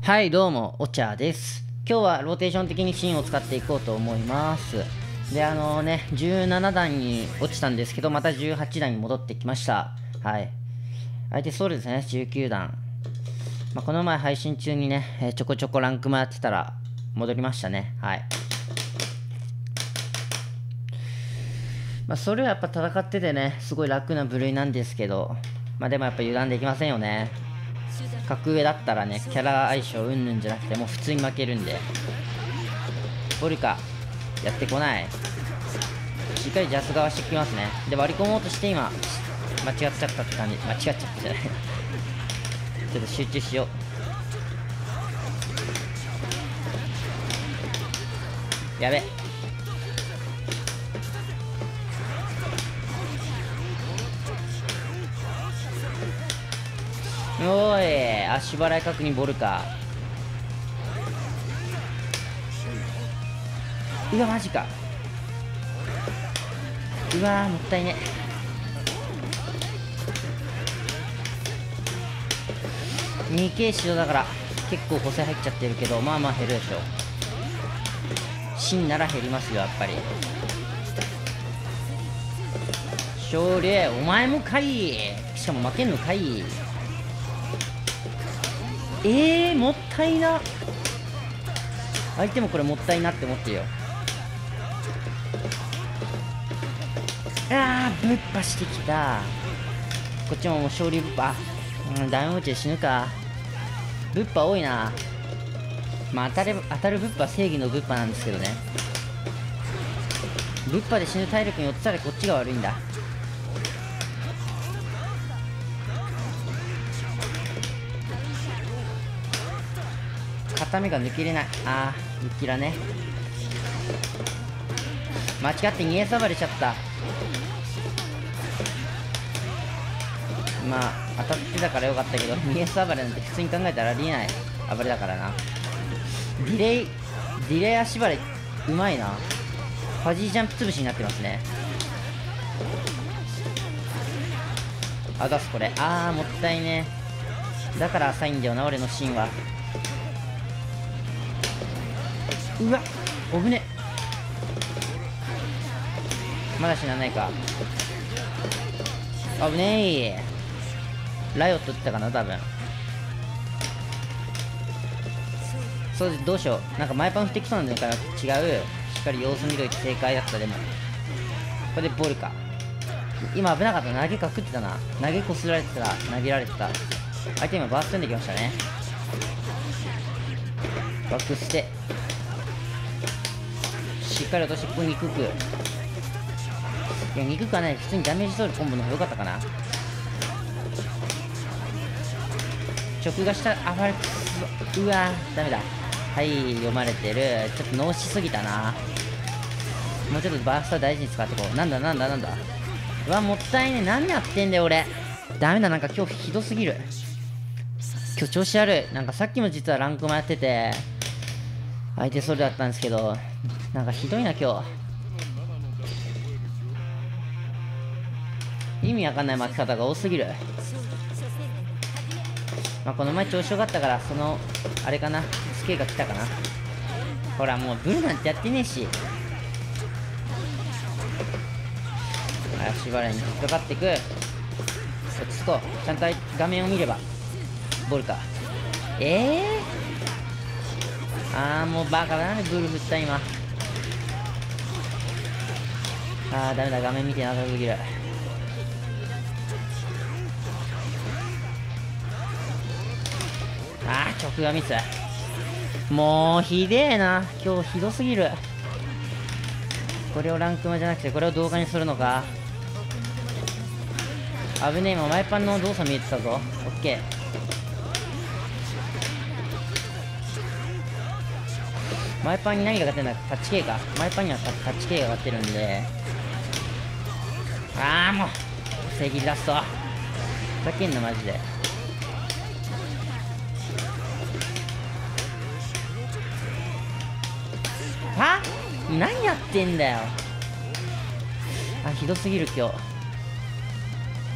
はい、どうも、お茶です。今日はローテーション的にシーンを使っていこうと思います。で、17段に落ちたんですけど、また18段に戻ってきました。はい。相手そうですね、19段。この前配信中にね、ちょこちょこランク回ってたら戻りましたね。はい。それはやっぱ戦っててね、すごい楽な部類なんですけど、でもやっぱ油断できませんよね。格上だったらね、キャラ相性うんぬんじゃなくて、もう普通に負けるんで。ボルカ、やってこない。しっかりジャス側してきますね。で、割り込もうとして今、間違っちゃったって感じ。間違っちゃったじゃない。ちょっと集中しよう。やべ。おーい、足払い確認ボルカ。うわ、マジか。うわー、もったいね。2K 指導だから結構補正入っちゃってるけど、まあまあ減るでしょ。芯なら減りますよ、やっぱり。勝利、お前もかい。しかも負けんのかい。もったいな。相手もこれもったいなって思ってるよ。ぶっぱしてきた。こっちももう勝利ぶっぱ。ダメ落ちで死ぬか。ぶっぱ多いな。当たるぶっぱは正義のぶっぱなんですけどね。ぶっぱで死ぬ体力に落ちたらこっちが悪いんだ。片目が抜けれない。抜きらね。間違って逃げさばれちゃった。当たってたからよかったけど、逃げさばれなんて普通に考えたらありえない暴れだからな。ディレイ足払いうまいな。ファジージャンプ潰しになってますね。出すこれ。もったいね。だから浅いんだよな、俺のシーンは。うわ、おぶね。まだ死なないか。危ねえ。ライオットってたかな、多分。そうです、どうしよう。なんか前パン振ってきそうなんだから違う。しっかり様子見といて正解だった。でもこれでボールか。今危なかった。投げかくってたな。投げこすられてた。投げられてた。相手今バース飛んできましたね。バックしてしっかり落として、ここに憎く。いや、憎くはない。普通にダメージ取るコンボの方が良かったかな。直がした暴れ。うわー、ダメだ。はい、読まれてる。ちょっと脳しすぎたな。もうちょっとバースト大事に使ってこう。なんだ。うわ、もったいね。何やってんだよ俺。ダメだ。なんか今日ひどすぎる。今日調子悪い。なんかさっきも実はランクもやってて、相手それだったんですけど、なんかひどいな今日。意味わかんない負け方が多すぎる。この前調子よかったから、あれかな、スケが来たかな。ほら、もうブルなんてやってねえし。足払いに引っかかっていく。落ち着こう。ちゃんと画面を見ればボールか。もうバカだ。なんでブル振った今。ダメだ。画面見てなさすぎる。直がミス。もうひでえな。今日ひどすぎる。これをランクマじゃなくてこれを動画にするのか。危ねえ。今前パンの動作見えてたぞ。オッケー。前パンに何が勝ってんだ。タッチ系か。前パンにはタッチ系が勝ってるんで。もう防ぎ出すとふざけんなマジで。何やってんだよ。ひどすぎる今日。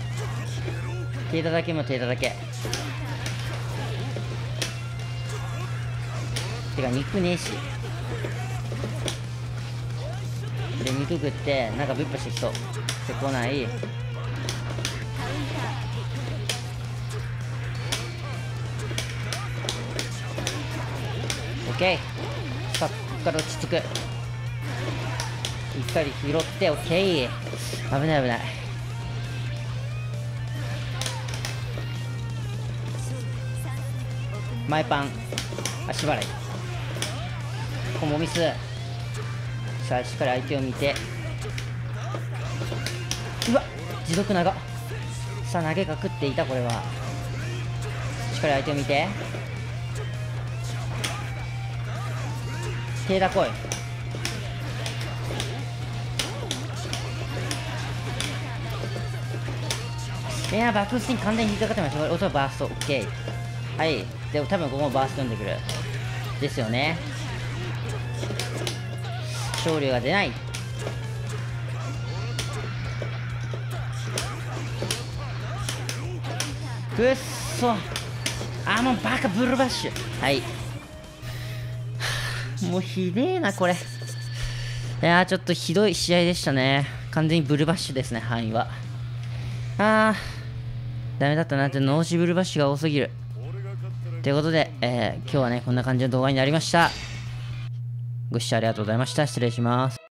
手だけも手だけ。 てか肉ねえし。で肉食ってなんかぶっ破してきそうってこない。オッケー。さあここから落ち着く。しっかり拾ってオッケー。危ない危ない。前パン足払いコモミス。さあしっかり相手を見て、うわ持続長。さあ投げが食っていた。これはしっかり相手を見て、手だこい。いやバックスに完全に引っかかってました。音バーストオッケー。はい。でも多分ここもバースト読んでくるですよね。勝利が出ない。くっそ。あ、もうバカブルバッシュ。はい。もうひでえなこれ。いやーちょっとひどい試合でしたね。完全にブルバッシュですね、範囲は。ダメだったなって。ノーシブルバッシュが多すぎる。ということで、今日はねこんな感じの動画になりました。ご視聴ありがとうございました。失礼します。